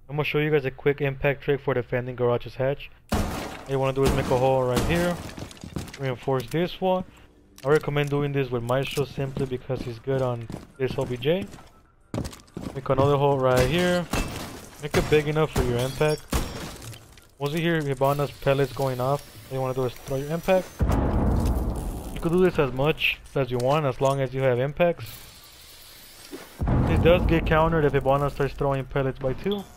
I'm gonna show you guys a quick impact trick for defending garage's hatch. What you wanna do is make a hole right here. Reinforce this one. I recommend doing this with Maestro simply because he's good on this OBJ. Make another hole right here. Make it big enough for your impact. Once you hear Hibana's pellets going off, all you want to do is throw your impact. You can do this as much as you want as long as you have impacts. It does get countered if Hibana starts throwing pellets by 2.